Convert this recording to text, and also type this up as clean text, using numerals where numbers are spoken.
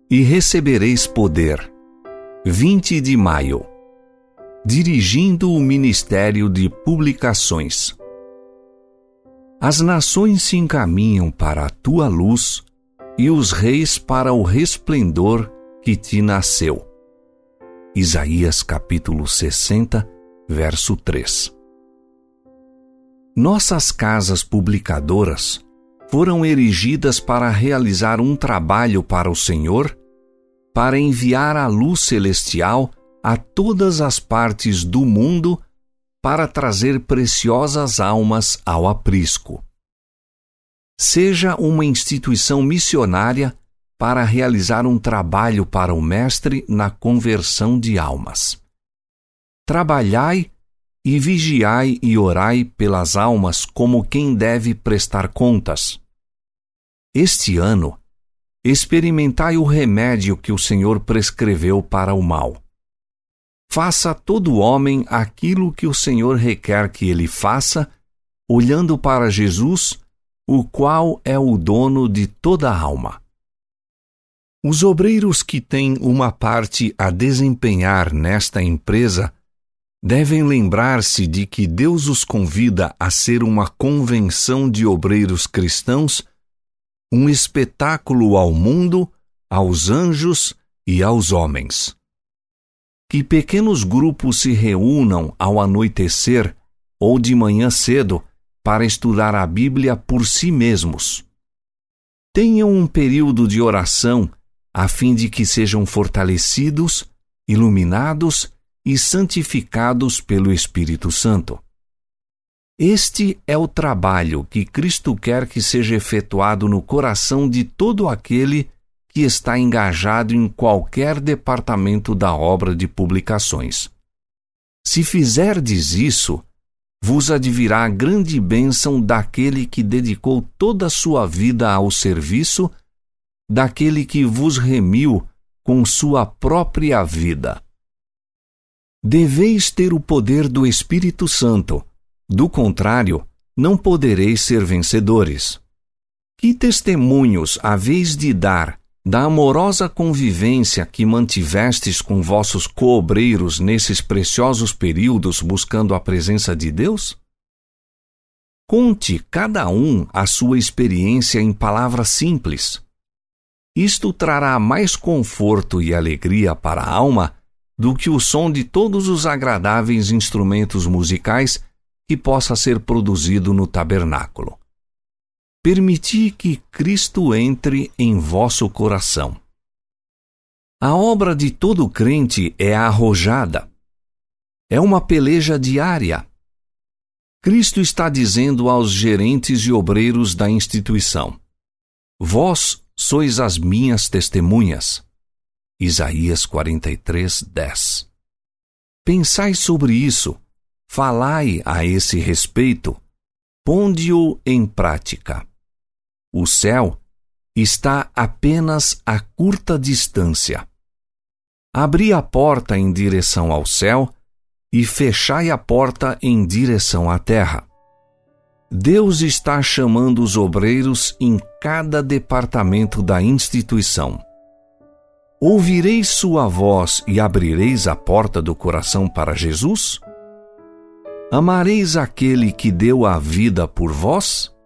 E recebereis poder. 20 de maio. Dirigindo o Ministério de Publicações. As nações se encaminham para a tua luz e os reis para o resplendor que te nasceu. Isaías capítulo 60, verso 3. Nossas casas publicadoras foram erigidas para realizar um trabalho para o Senhor, para enviar a luz celestial a todas as partes do mundo, para trazer preciosas almas ao aprisco. Seja uma instituição missionária para realizar um trabalho para o Mestre na conversão de almas. Trabalhai e vigiai e orai pelas almas como quem deve prestar contas. Este ano, experimentai o remédio que o Senhor prescreveu para o mal. Faça todo homem aquilo que o Senhor requer que ele faça, olhando para Jesus, o qual é o dono de toda a alma. Os obreiros que têm uma parte a desempenhar nesta empresa devem lembrar-se de que Deus os convida a ser uma convenção de obreiros cristãos, um espetáculo ao mundo, aos anjos e aos homens. Que pequenos grupos se reúnam ao anoitecer ou de manhã cedo para estudar a Bíblia por si mesmos. Tenham um período de oração a fim de que sejam fortalecidos, iluminados e santificados pelo Espírito Santo. Este é o trabalho que Cristo quer que seja efetuado no coração de todo aquele que está engajado em qualquer departamento da obra de publicações. Se fizerdes isso, vos advirá a grande bênção daquele que dedicou toda a sua vida ao serviço, daquele que vos remiu com sua própria vida. Deveis ter o poder do Espírito Santo, do contrário, não podereis ser vencedores. Que testemunhos haveis de dar da amorosa convivência que mantivestes com vossos coobreiros nesses preciosos períodos buscando a presença de Deus? Conte cada um a sua experiência em palavras simples. Isto trará mais conforto e alegria para a alma do que o som de todos os agradáveis instrumentos musicais que possa ser produzido no tabernáculo. Permiti que Cristo entre em vosso coração. A obra de todo crente é arrojada. É uma peleja diária. Cristo está dizendo aos gerentes e obreiros da instituição: vós sois as minhas testemunhas. Isaías 43, 10. Pensai sobre isso, falai a esse respeito, ponde-o em prática. O céu está apenas a curta distância. Abri a porta em direção ao céu e fechai a porta em direção à terra. Deus está chamando os obreiros em cada departamento da instituição. Ouvireis sua voz e abrireis a porta do coração para Jesus? Amareis aquele que deu a vida por vós?